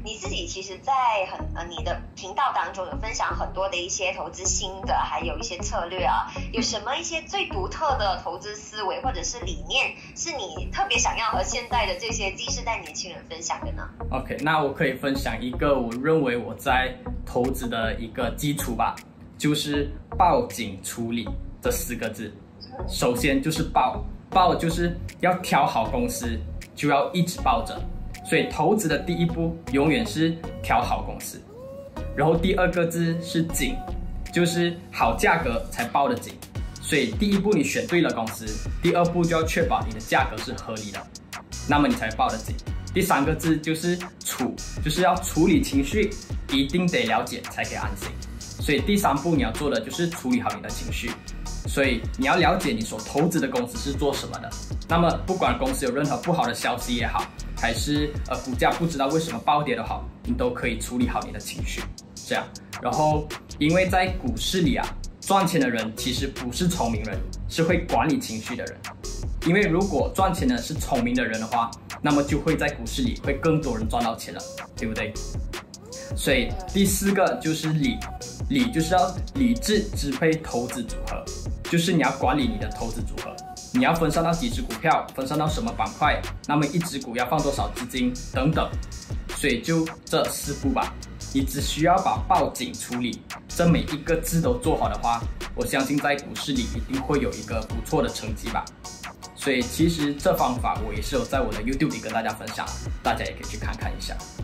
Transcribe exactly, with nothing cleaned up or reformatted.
你自己其实在很呃你的频道当中有分享很多的一些投资心得，还有一些策略啊，有什么一些最独特的投资思维或者是理念，是你特别想要和现在的这些 Z 世代年轻人分享的呢 ？OK， 那我可以分享一个我认为我在投资的一个基础吧，就是报警处理这四个字。首先就是报，报就是要挑好公司，就要一直抱着。所以投资的第一步永远是挑好公司。然后第二个字是紧，就是好价格才抱得紧。所以第一步你选对了公司，第二步就要确保你的价格是合理的，那么你才抱得紧。第三个字就是处，就是要处理情绪，一定得了解才可以安心。所以第三步你要做的就是处理好你的情绪。所以你要了解你所投资的公司是做什么的。那么不管公司有任何不好的消息也好，还是呃股价不知道为什么暴跌的好，你都可以处理好你的情绪。这样，然后因为在股市里啊，赚钱的人其实不是聪明人，是会管理情绪的人。因为如果赚钱的是聪明的人的话，那么就会在股市里会更多人赚到钱了，对不对？所以第四个就是理，理就是要理智支配投资组合，就是你要管理你的投资组合，你要分散到几只股票，分散到什么板块，那么一只股要放多少资金等等。所以就这四步吧，你只需要把报警处理这每一个字都做好的话，我相信在股市里一定会有一个不错的成绩吧。所以其实这方法我也是有在我的 YouTube 里跟大家分享，大家也可以去看看一下。